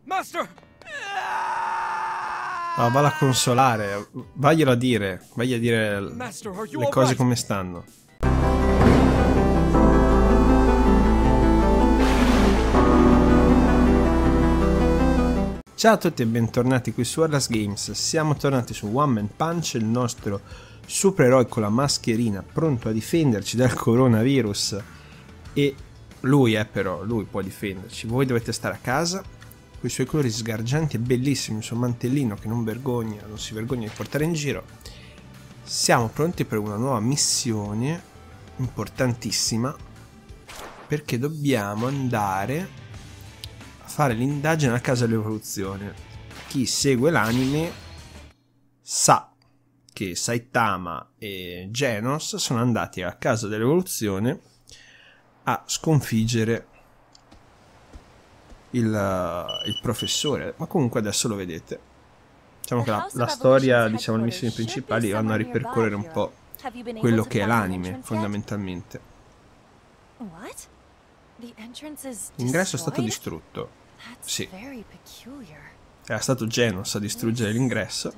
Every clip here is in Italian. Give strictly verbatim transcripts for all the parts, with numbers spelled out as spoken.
Master! No, valla a consolare, vaglielo a dire, vagli a dire Master, are you le all cose right? come stanno. Ciao a tutti e bentornati qui su Atlas Games. Siamo tornati su One Man Punch, il nostro supereroe con la mascherina pronto a difenderci dal coronavirus. E lui è però, lui può difenderci. Voi dovete stare a casa con i suoi colori sgargianti e bellissimi, il suo mantellino che non vergogna, non si vergogna di portare in giro. Siamo pronti per una nuova missione importantissima, perché dobbiamo andare a fare l'indagine a casa dell'evoluzione. Chi segue l'anime sa che Saitama e Genos sono andati a casa dell'evoluzione a sconfiggere il, il professore, ma comunque adesso lo vedete. Diciamo che la, la storia, diciamo le missioni principali vanno a ripercorrere un po' quello che è l'anime fondamentalmente. L'ingresso è stato distrutto. Sì, era stato Genos a distruggere l'ingresso.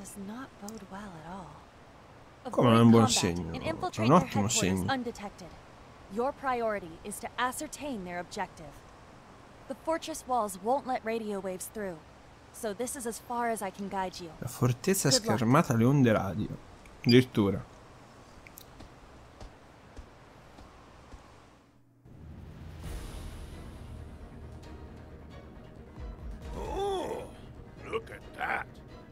Come non è un buon segno, è un ottimo segno. Your priority is to ascertain their objective. The fortress walls won't let radio waves through, so this is as far as I can guide you. La fortezza è schermata alle onde radio. Addirittura. Oh, look at that.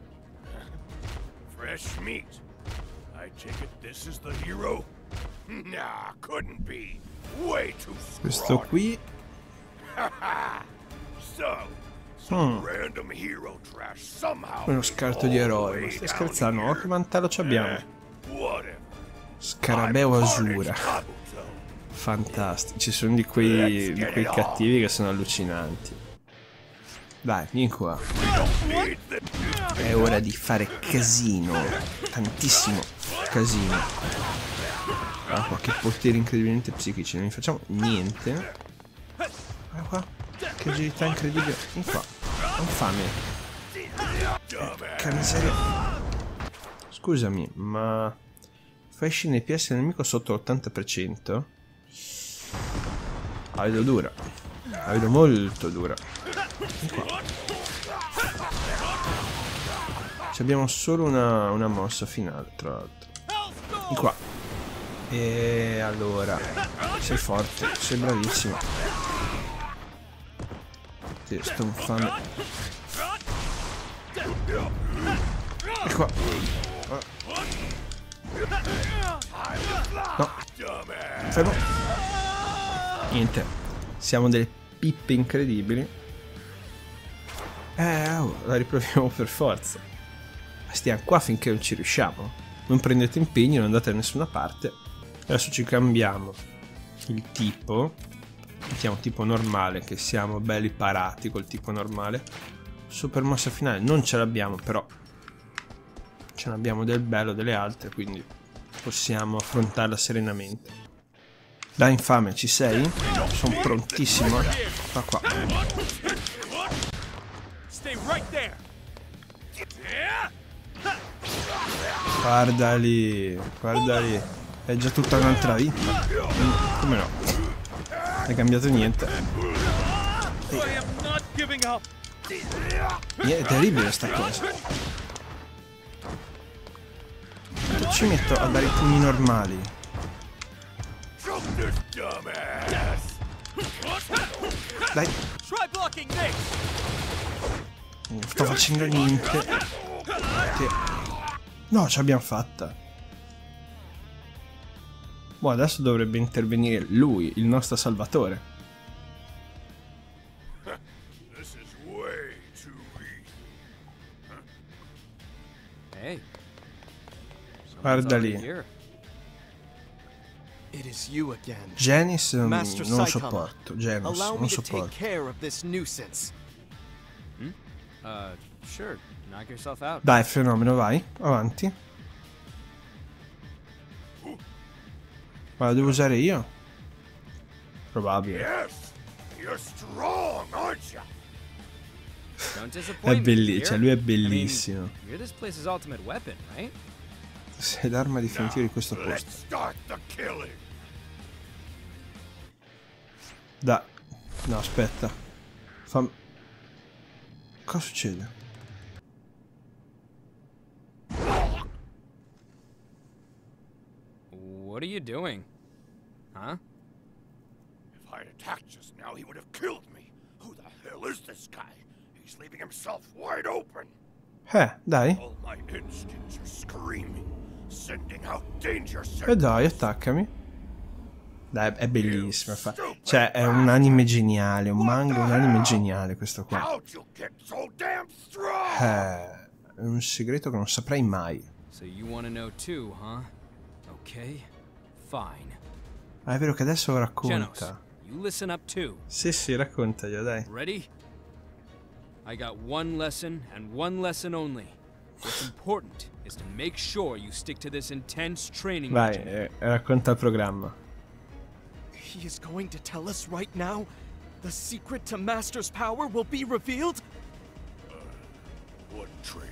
Fresh meat. I take it this is the hero? Nah, couldn't be. Way too strong. Questo qui. So, some random hero trash somehow. Uno scarto di eroe. Ma stai scherzando? Oh, che mantello ci abbiamo. Scarabeo Asura. Fantastico. Ci sono di quei, di quei cattivi che sono allucinanti. Dai, vieni qua. È ora di fare casino. Tantissimo casino. Ah, qua, che poteri incredibilmente psichici. Non gli facciamo niente. Guarda qua. Che agilità incredibile. Vieni qua. Non fame. Che miseria. Scusami, ma fai scendere i P S del nemico sotto l'ottanta per cento? La vedo dura. La vedo molto dura. Vieni qua. Ci abbiamo solo una, una mossa finale, tra l'altro. Vieni qua. E allora, sei forte, sei bravissimo. Ti sto infame. E qua. No. Fermo. Niente. Siamo delle pippe incredibili. Eh, oh, la riproviamo per forza. Stiamo qua finché non ci riusciamo. Non prendete impegni, non andate da nessuna parte. Adesso ci cambiamo il tipo. Mettiamo tipo normale, che siamo belli parati col tipo normale. Super mossa finale non ce l'abbiamo, però ce l'abbiamo del bello delle altre, quindi possiamo affrontarla serenamente. Dai infame, ci sei? Sono prontissimo. Va qua. Guarda lì, guarda lì. È già tutta un'altra vita. Come no? Non è cambiato niente. È terribile sta cosa. Ci metto a dare i pugni normali. Dai. Non sto facendo niente. No, ce l'abbiamo fatta. Boh, adesso dovrebbe intervenire lui, il nostro salvatore. Guarda lì. Genis non lo sopporto. Genis non lo sopporto. Dai, fenomeno, vai. Avanti. Ma la devo usare io? Probabile. Don't È disappoint me, bellissimo, dear. cioè lui è I mean, bellissimo. you're this place's ultimate weapon, right? Sei l'arma definitiva di questo Let's posto. start the killing. Da. No, aspetta. Fam... Cosa succede? What are you doing? Huh? If I'd attacked just now, he would have killed me. Who the hell is this guy? He's leaving himself wide open. Eh, dai. All my instincts are screaming, sending out danger E signals. dai, attaccami. Dai, è bellissimo. Fa... Cioè, è un anime geniale. Un manga, un anime geniale questo qua. How'd you get so damn strong? Eh, è un segreto che non saprei mai. So you want to know too, huh? Okay, fine. Ah, è vero che adesso lo Genos, racconta. you listen up too. Sì, sì, raccontaglielo, dai. Ready? I got one lesson and one lesson only. What's important is to make sure you stick to this intense training Vai, regimen. eh, racconta il programma. He is going to tell us right now? The secret to Master's power will be revealed? What training?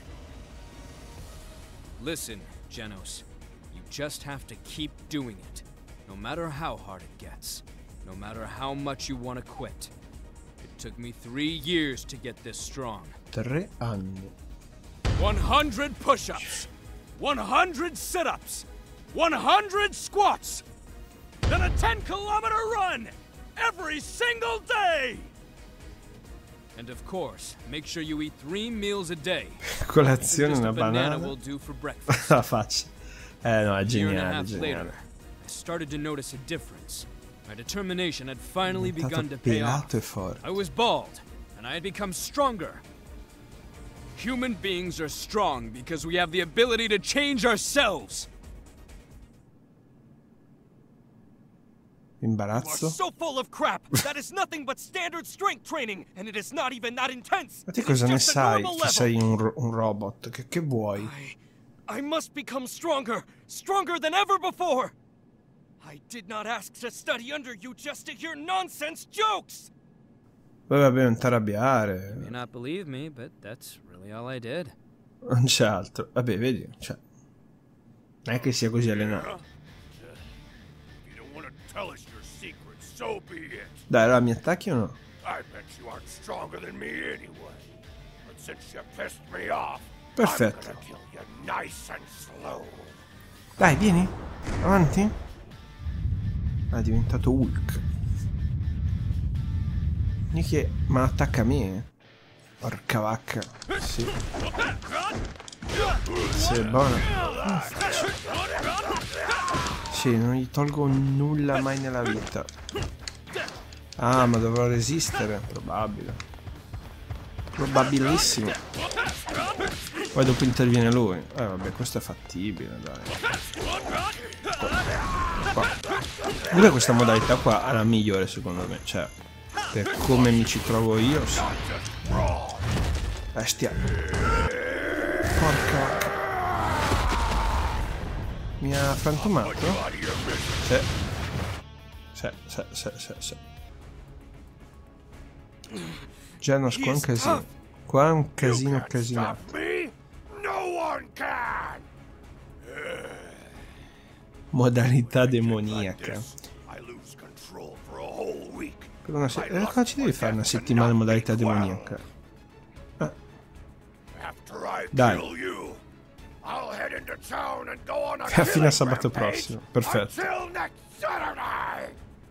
Listen, Genos. You just have to keep doing it. No matter how hard it gets. No matter how much you want to quit. It took me three years to get this strong. Tre anni. one hundred push-ups. one hundred sit-ups. one hundred squats. Then a ten kilometer run. Every single day. And of course, make sure you eat three meals a day. Colazione, Just una a banana banana. will do for breakfast. La faccia. Eh no, è A year and a geniale, half geniale. later, I started to notice a difference. My determination had finally È begun to diventato pay off. pelato e forte. I was bald, and I had become stronger. Human beings are strong because we have the ability to change ourselves. You are Imbarazzo. so full of crap! That is nothing but standard strength training, and it is not even that intense! Ma te It is cosa ne just a sai normal che level. sei un, ro- un robot? Che, che vuoi? I... I must become stronger! Stronger than ever before! I did not ask to study under you just to hear nonsense jokes! Poi vabbè, non t'arrabbiare. You may not believe me, but that's really all I did. Non c'è altro. Vabbè, vedi, cioè. Non è che sia così allenato. If you don't want to tell us your secret, so be it. Dai, allora mi attacchi o no? I bet you aren't stronger than me anyway. But since you pissed me off, Perfetto. I'm gonna kill you nice and slow. Dai, vieni. Avanti. Ah, è diventato Hulk. Che... Ma attacca me. Porca vacca. Sì. Sì, è buono. Sì, non gli tolgo nulla mai nella vita. Ah, ma dovrò resistere. Probabile. Probabilissimo. Poi dopo interviene lui. Eh vabbè, questo è fattibile, dai. Qua. Comunque questa modalità qua è la migliore secondo me. Cioè, per come mi ci trovo io, sì. Bestia. Porca vacca. Mi ha frantumato? Sì. Sì, sì, sì, sì, sì. Genos, qua è un casino. Qua è un casino Can't casinato. stop me. No one can. Modalità Like demoniaca. this, I lose control for a whole week. Per una se- My eh, luck cosa ci devi for fare una death settimana in cannot modalità be quelled. demoniaca? After I Dai. kill you, I'll head into town and go on a Fino a killing sabato rampage prossimo. Perfetto. Until next Saturday.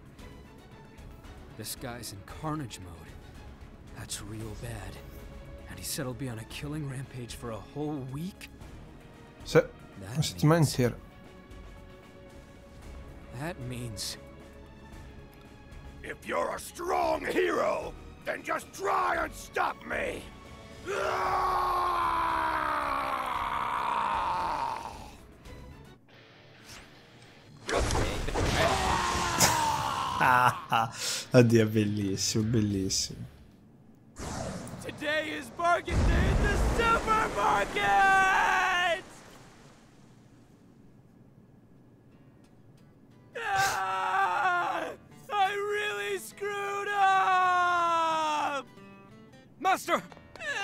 This guy's in carnage mode. That's real bad. And he said he'll be on a killing rampage for a whole week? Sì, una settimana intera. That means... If you're a strong hero, then just try and stop me. Oddio, è bellissimo, bellissimo. Today is bargain day at the supermarket! Ah, I really screwed up! Master!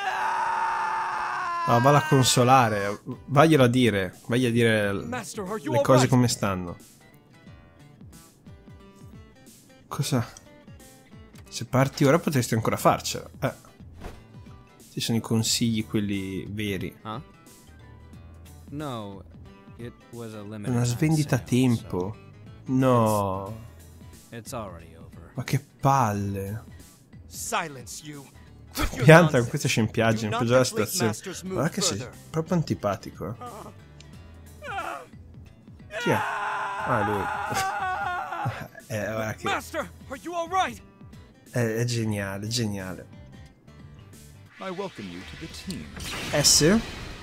Ah, valla a consolare, vaglielo a dire, vai a dire Master, are you le all cose right? come stanno. Cosa? Se parti ora potresti ancora farcela. Eh. Ci sono i consigli, quelli veri. Huh? No, it was a limited Una svendita a sale, tempo. No. so it's already over. Ma che palle. Silence you. Quit your Pianta con nonsense. queste scempiaggini, Do not peggiora la deflate situazione. Master's mood Guarda che sei further. proprio antipatico. Eh. Chi è? Ah, lui. eh, guarda che Master, are you all right? è, è geniale, geniale. I welcome you to the team. Eh sì?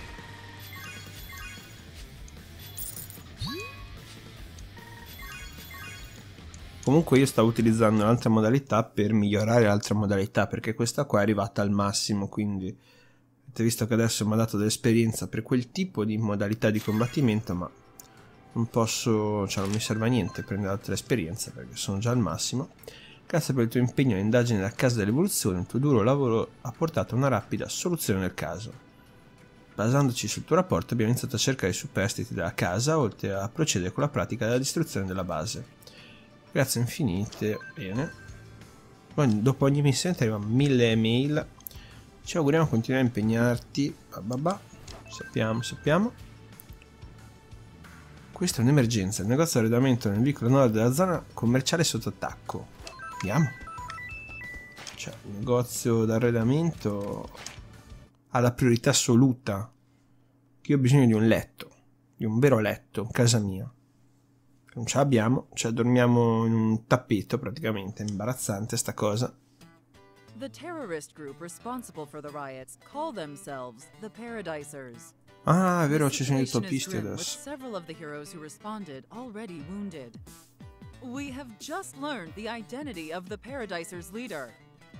Comunque io stavo utilizzando un'altra modalità per migliorare l'altra modalità, perché questa qua è arrivata al massimo, quindi avete visto che adesso mi ha dato dell'esperienza per quel tipo di modalità di combattimento, ma non posso, cioè non mi serve a niente prendere altra esperienza perché sono già al massimo. Grazie per il tuo impegno nell'indagine della casa dell'evoluzione, il tuo duro lavoro ha portato a una rapida soluzione del caso. Basandoci sul tuo rapporto abbiamo iniziato a cercare i superstiti della casa, oltre a procedere con la pratica della distruzione della base. Grazie infinite, bene. Poi, dopo ogni missione ti arrivano mille email. Ci auguriamo di continuare a impegnarti. Bababà. Sappiamo, sappiamo. Questa è un'emergenza. Il negozio di arredamento nel vicolo nord della zona commerciale è sotto attacco. Andiamo. Cioè, il negozio d'arredamento ha la priorità assoluta. Che io ho bisogno di un letto. Di un vero letto, in casa mia. Non ce l'abbiamo, cioè dormiamo in un tappeto praticamente, è imbarazzante sta cosa. The terrorist group responsible for the riots call themselves the Paradisers. Ah, è vero, The ci sono i situation is topisti grim, with adesso. several of the heroes who responded already wounded. We have just learned the identity of the Paradisers' leader.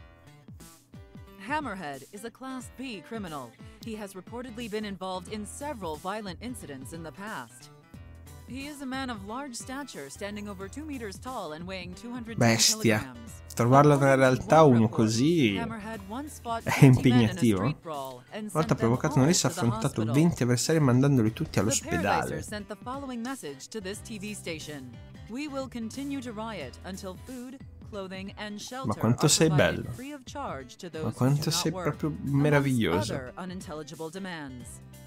Hammerhead is a Class B criminal. He has reportedly been involved in several violent incidents in the past. He is a man of large stature, standing over two meters tall and weighing two hundred Bestia. kilograms. Trovarlo nella According to realtà one uno report, così Hammerhead once fought è twenty men in a impegnativo. street brawl and Una volta sent them provocato una all rissa ha to the affrontato hospital. venti avversari mandandoli tutti The all'ospedale. Paradisers sent the following message to this T V station. We will continue to riot until food, clothing and shelter Ma quanto are sei provided bello. free of charge to those Ma who quanto do not sei work, proprio amongst meraviglioso. other unintelligible demands.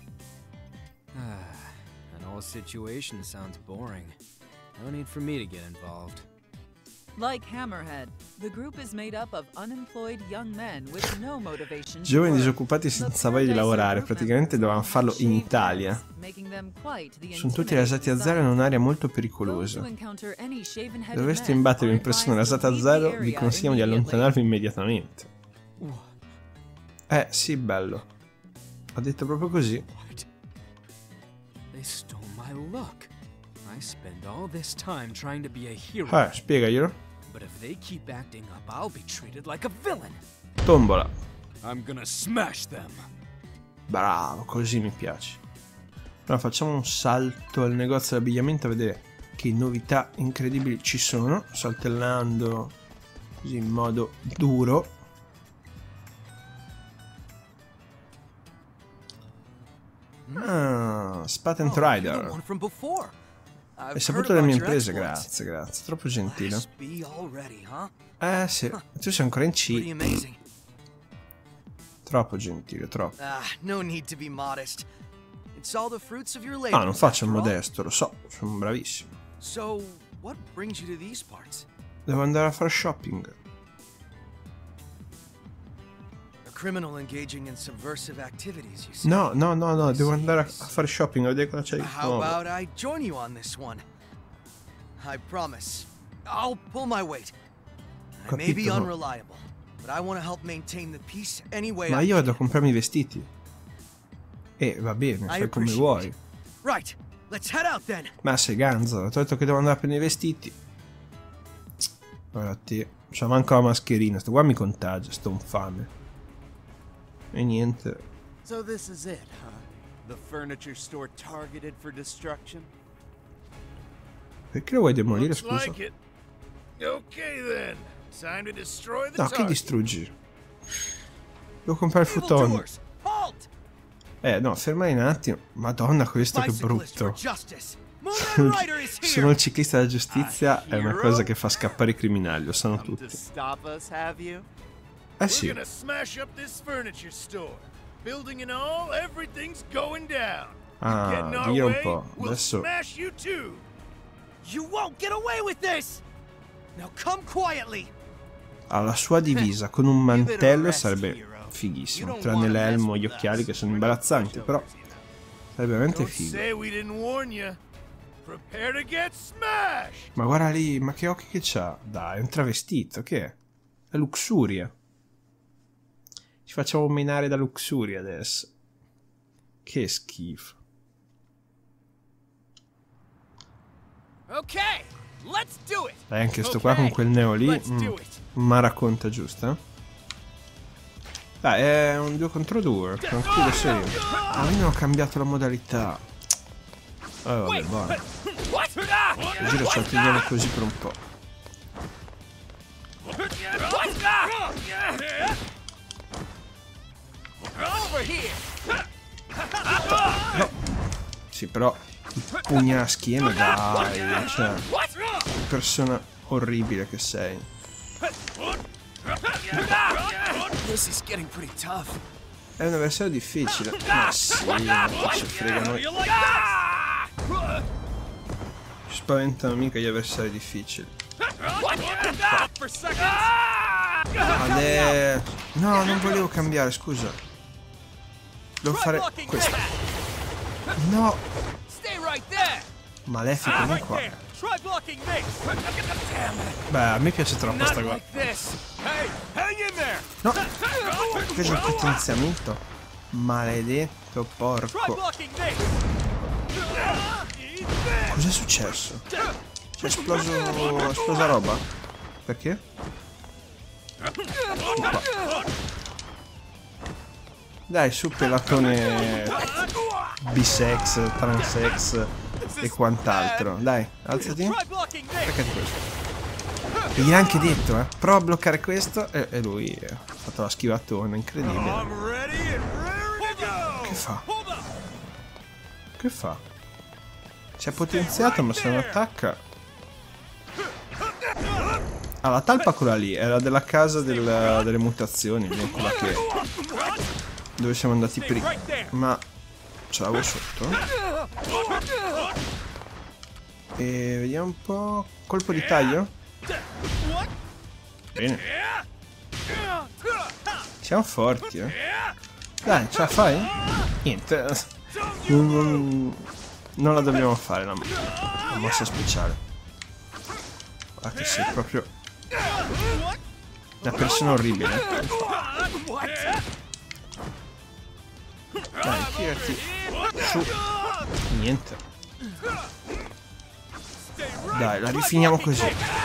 That whole situation sounds boring. No need for me to get involved. Like Hammerhead, the group is made up of unemployed young men with no motivation to Giovani work. disoccupati senza voglia di lavorare, praticamente dovevano farlo in Italia. Sono tutti rasati a zero in un'area molto pericolosa. Dovreste imbattere in persona rasata a zero, vi consigliamo di allontanarvi immediatamente. Eh, sì, bello. Ha detto proprio così. What? They stole my look. I spend all this time trying to be a hero. Eh, spiegaglielo. But if they keep acting up, I'll be treated like a villain. Tombola. I'm gonna smash them. Bravo, così mi piace. Allora facciamo un salto al negozio di abbigliamento a vedere che novità incredibili ci sono, saltellando così in modo duro. Ah, Patent Oh, you're the Rider. one from before. I've Hai saputo heard le mie about your imprese, exploits. grazie, grazie. Troppo gentile. Class B already, huh? Eh sì, tu sei ancora in Pretty C. amazing. Troppo gentile, troppo. Ah, no need to be modest. It's all the fruits of your labor. Ah, non faccio il after all. modesto, lo so, sono bravissimo. So, what brings you to these parts? Devo andare a fare shopping. A criminal engaging in subversive activities, you say? No, no, no, no, devo andare a a fare shopping, a vedere cosa c'è di How nuovo. about I join you on this one? I promise. I'll pull my weight. I may be Capito. unreliable, but I want to help maintain the peace any way Ma I io vado a can. comprarmi i vestiti. E va bene, I fai come appreciate vuoi. it. Right, let's head out then. Ma sei ganzo, ti ho detto che devo andare a prendere i vestiti. Guarda te, c'ha manco la mascherina, sto qua mi contagia, sto infame. E niente. So this is it, huh? The furniture store targeted for destruction? Perché lo vuoi demolire, Looks scusa? like it. Okay then. Time to destroy the No, che target. distruggi? Devo comprare il futone. Evildoers, halt! Eh no, fermai un attimo. Madonna, questo che brutto. Sono il ciclista della giustizia, è una cosa che fa scappare i criminali, lo sanno tutti. Eh sì. Ah, via un po'. Adesso ha la sua divisa con un mantello, sarebbe fighissimo, tranne l'elmo e gli occhiali che sono imbarazzanti, però sarebbe veramente figo. Ma guarda lì, ma che occhi che c'ha? Dai, è un travestito, che è? È Luxuria. Ci facciamo menare da Luxuria adesso. Che schifo. Dai, anche sto qua con quel neo lì, mm, ma racconta giusto, eh? Dai, è un due contro due, tranquillo, serio. Ah, io ho cambiato la modalità. Oh, vabbè, buono. Il giro ci altiniamo così per un po'. No. Sì, però il pugno alla schiena, dai, cioè, persona orribile che sei. È un avversario difficile. Ma sì, ma ci frega noi. Ci spaventano mica gli avversari difficili. Adesso... No, non volevo cambiare, scusa. Devo fare questo. No. Malefico, non qua. Beh, a me piace troppo sta cosa. No. Fece il potenziamento. Maledetto porco. Cos'è successo? C'è esploso... è esplosa roba? Perché? Qua. Dai, su pelatone bisex, transex e quant'altro. Dai, alzati. Perché questo? E gli ha anche detto, eh. Prova a bloccare questo e, e lui ha fatto la schivatona, incredibile. Che fa? Che fa? Si è potenziato, ma se non attacca... Ah, la talpa quella lì, era della casa del, delle mutazioni, non quella che... dove siamo andati prima. Ma... ce l'avevo sotto. E vediamo un po'... colpo di taglio? Bene. Siamo forti, eh. Dai, ce la fai? Niente. Non, non la dobbiamo fare la, la mossa speciale. Guarda che sei proprio una persona orribile. Dai, tirati su. Niente. Dai, la rifiniamo così.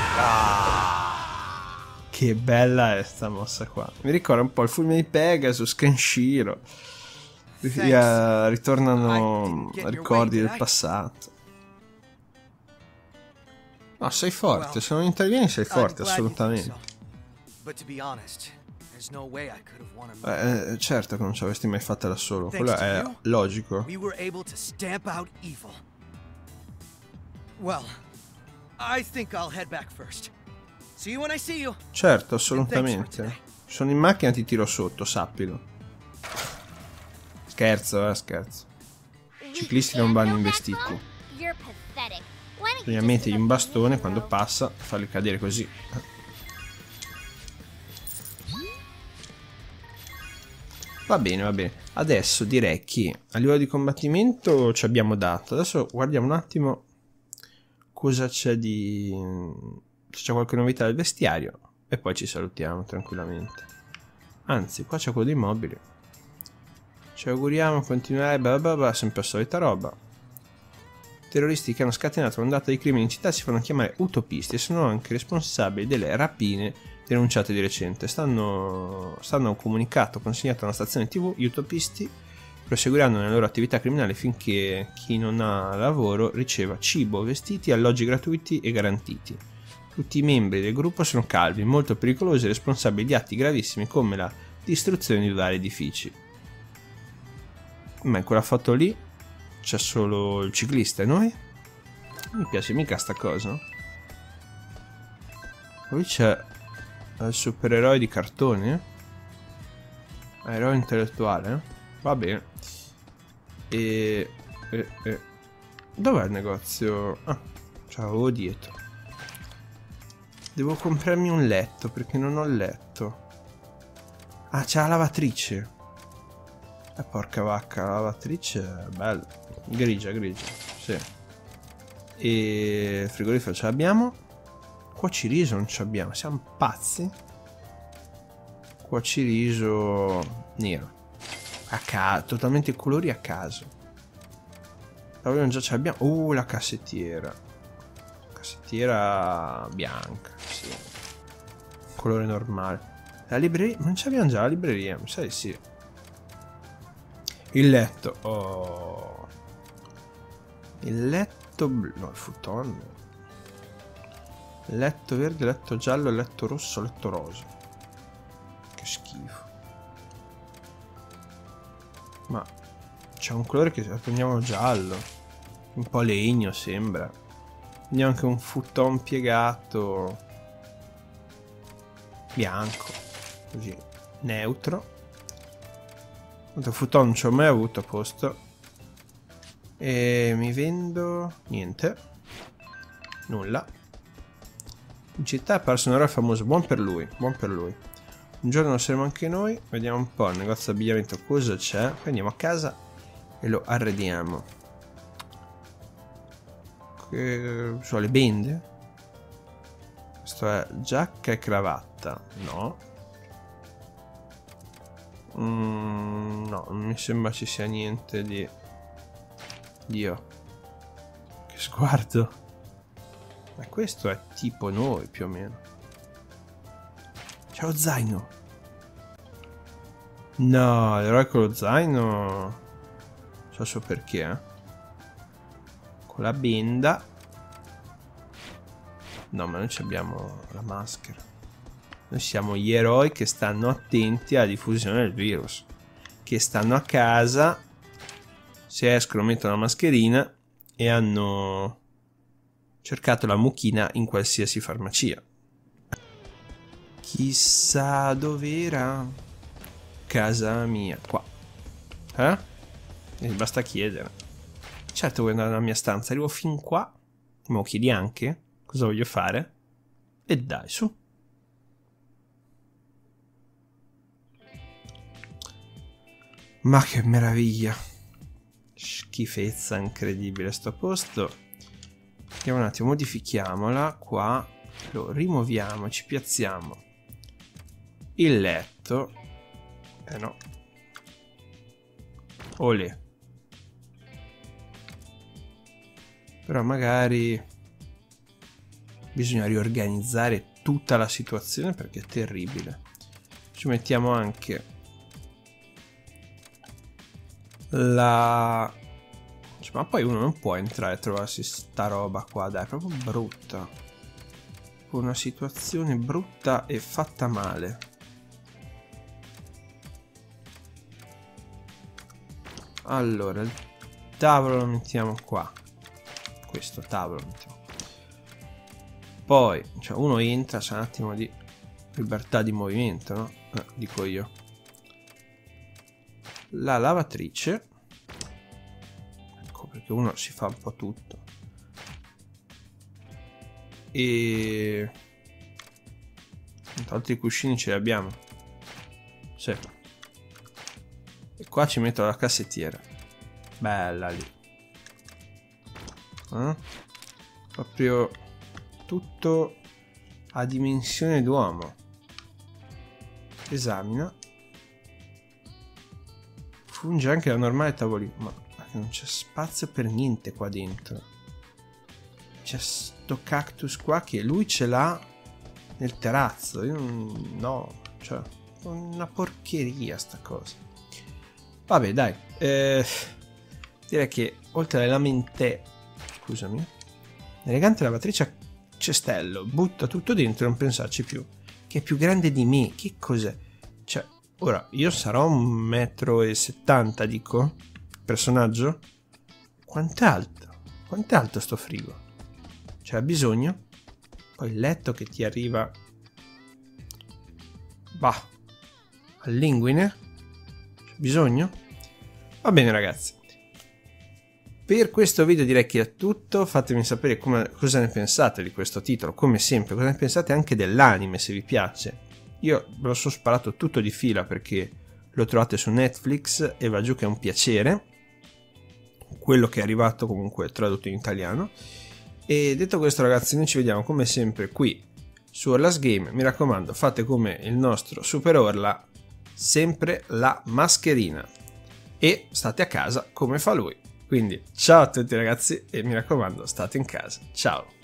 Ah, che bella è sta mossa qua. Mi ricorda un po' il fulmine di Pegasus, Kenshiro. Uh, ritornano ricordi del passato. No, sei forte. Se non intervieni sei forte, assolutamente. Eh, certo che non ci avresti mai fatta da solo. Quello è logico. Certo, assolutamente. Sono in macchina e ti tiro sotto, sappilo. Scherzo, eh, scherzo. I ciclisti non vanno investiti. Bisogna mettergli un bastone quando passa e farli cadere così. Va bene, va bene. Adesso direi che a livello di combattimento ci abbiamo dato. Adesso guardiamo un attimo cosa c'è di... se c'è qualche novità del vestiario e poi ci salutiamo tranquillamente. Anzi, qua c'è quello dei mobili. Ci auguriamo continuare, bla bla bla, sempre la solita roba. Terroristi che hanno scatenato l'ondata di crimini in città si fanno chiamare utopisti e sono anche responsabili delle rapine denunciate di recente. Stanno, stanno a un comunicato consegnato a una stazione tv. Gli utopisti proseguiranno nella loro attività criminale finché chi non ha lavoro riceva cibo, vestiti e alloggi gratuiti e garantiti. Tutti i membri del gruppo sono calvi, molto pericolosi e responsabili di atti gravissimi come la distruzione di vari edifici. Ma in quella foto lì c'è solo il ciclista e noi? Non mi piace mica sta cosa. Poi c'è il supereroe di cartone. Eroe intellettuale. Va bene. E... e, e. Dov'è il negozio? Ah, ce l'avevo dietro. Devo comprarmi un letto perché non ho il letto. Ah, c'è la lavatrice. Eh, porca vacca, la lavatrice è bella. Grigia, grigia, sì. E il frigorifero ce l'abbiamo. Cuociriso non ce l'abbiamo, siamo pazzi. Cuociriso nero. A caso, totalmente colori a caso. Però già ce l'abbiamo. Uh, la cassettiera. Cassettiera bianca, sì. Colore normale. La libreria, non c'abbiamo già la libreria, mi sa di sì. Il letto, oh. Il letto blu, no, il futon. Letto verde, letto giallo, letto rosso, letto rosa. Che schifo. Ma c'è un colore che prendiamo giallo. Un po' legno sembra. Prendiamo anche un futon piegato. Bianco. Così. Neutro. Il futon non ci ho mai avuto a posto. E mi vendo niente. Nulla. In città è apparso un eroe famoso. Buon per lui, buon per lui. Un giorno lo saremo anche noi. Vediamo un po' il negozio di abbigliamento cosa c'è. Andiamo a casa e lo arrediamo. Che sono le bende. Questo è giacca e cravatta. No. Mm, no, non mi sembra ci sia niente di... Dio. Che sguardo. Ma questo è tipo noi più o meno. C'è lo zaino. No, l'eroe con lo zaino so so perché, eh. Con la benda. No, ma noi abbiamo la maschera. Noi siamo gli eroi che stanno attenti alla diffusione del virus. Che stanno a casa, se escono mettono la mascherina e hanno cercato la mucchina in qualsiasi farmacia. Chissà dov'era casa mia. Qua. Eh? E basta chiedere. Certo vuoi andare nella mia stanza. Arrivo fin qua. Me lo chiedi anche. Cosa voglio fare? E dai, su. Ma che meraviglia. Schifezza incredibile sto posto. Andiamo un attimo, modifichiamola. Qua lo rimuoviamo, ci piazziamo il letto. Eh no. Olè. Però magari bisogna riorganizzare tutta la situazione perché è terribile. Ci mettiamo anche la... Ma poi uno non può entrare e trovarsi sta roba qua, dai, è proprio brutta. Una situazione brutta e fatta male. Allora, il tavolo lo mettiamo qua. Questo tavolo lo mettiamo. Poi, cioè, uno entra, c'è un attimo di libertà di movimento, no? Eh, dico io. La lavatrice. Ecco, perché uno si fa un po' tutto. E... altri cuscini ce li abbiamo. Sì. E qua ci metto la cassettiera. Bella lì. Eh? Proprio tutto a dimensione d'uomo. Esamina. Funge anche la normale tavolino. Ma non c'è spazio per niente qua dentro. C'è sto cactus qua che lui ce l'ha nel terrazzo. Io non... no, cioè una porcheria sta cosa. Vabbè, dai, eh, direi che oltre alle lamentele, scusami, elegante lavatrice a cestello, butta tutto dentro e non pensarci più. Che è più grande di me, che cos'è? Cioè, ora io sarò un metro e settanta, dico, personaggio? Quant'è alto? Quant'è alto sto frigo? C'era bisogno? Poi il letto che ti arriva... Bah, all'inguine? C'è bisogno? Va bene ragazzi. Per questo video direi che è tutto, fatemi sapere come, cosa ne pensate di questo titolo, come sempre, cosa ne pensate anche dell'anime se vi piace. Io ve lo sono sparato tutto di fila perché lo trovate su Netflix e va giù che è un piacere, quello che è arrivato comunque tradotto in italiano. E detto questo ragazzi, noi ci vediamo come sempre qui su Orla's Game, mi raccomando fate come il nostro Super Orla, sempre la mascherina e state a casa come fa lui. Quindi ciao a tutti ragazzi e mi raccomando state in casa, ciao!